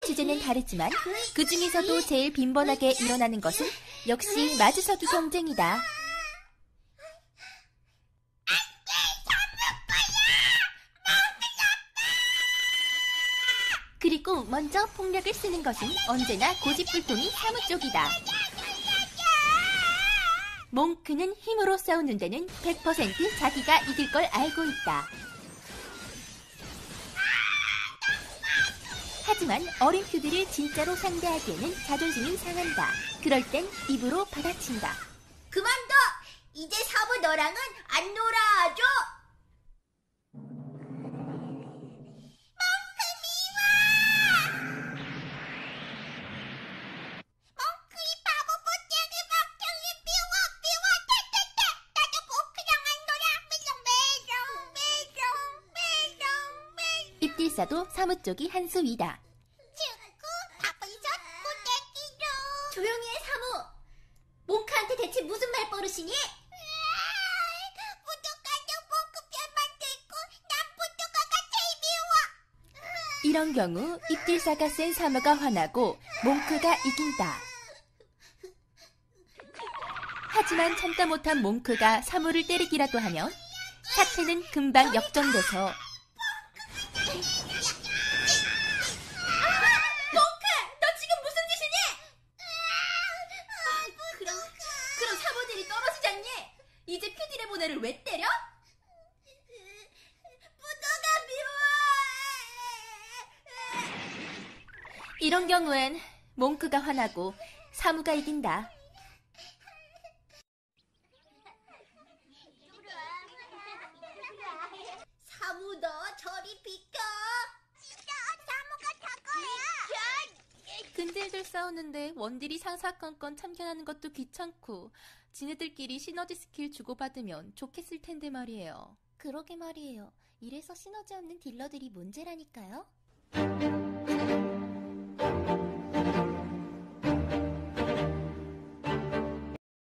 주제는 다르지만 그 중에서도 제일 빈번하게 일어나는 것은 역시 마주서기 경쟁이다. 그리고 먼저 폭력을 쓰는 것은 언제나 고집불통이 사무 쪽이다. 몽크는 힘으로 싸우는 데는 100% 자기가 이길 걸 알고 있다. 하지만 어린 퓨들을 진짜로 상대하기에는 자존심이 상한다. 그럴 땐 입으로 받아친다. 그만둬! 이제 사부 너랑은 안 놀아줘! 몽크 미워! 몽크 이 바보 못쟁이 멍청이 미워! 탈탈탈! 나도 몽크랑 안 놀아! 매정! 입딜사도 사무 쪽이 한 수 위다. 친구, 바쁜 젖고 떼기로! 조용히 해, 사무! 몽크한테 대체 무슨 말버릇이니? 부도가도 몽크 편만 들고 난 부도가가 제일 미워! 이런 경우 입딜사가 센 사무가 화나고 몽크가 이긴다. 하지만 참다 못한 몽크가 사무를 때리기라도 하면 사태는 금방 역전돼서 그럼 사모들이 떨어지지 않니? 이제 퓨디의 보내를 왜 때려? 부도가 미워! 이런 경우엔 몽크가 화나고 사무가 이긴다. 사무 너 저리 비켜! 진짜 사무가 다 거야! 근들들 싸우는데 원딜이 상사건건 참견하는 것도 귀찮고 지네들끼리 시너지 스킬 주고받으면 좋겠을 텐데 말이에요. 그러게 말이에요. 이래서 시너지 없는 딜러들이 문제라니까요.